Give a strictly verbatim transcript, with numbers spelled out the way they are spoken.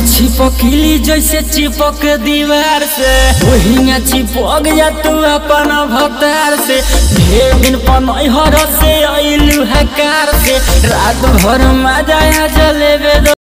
छिपकली जैसे चिपक दीवार से वही में चिपक जा तू अपन भतार से। ढेर दिन पनहर से अइलू हकार से रात भर मजा जलेबे।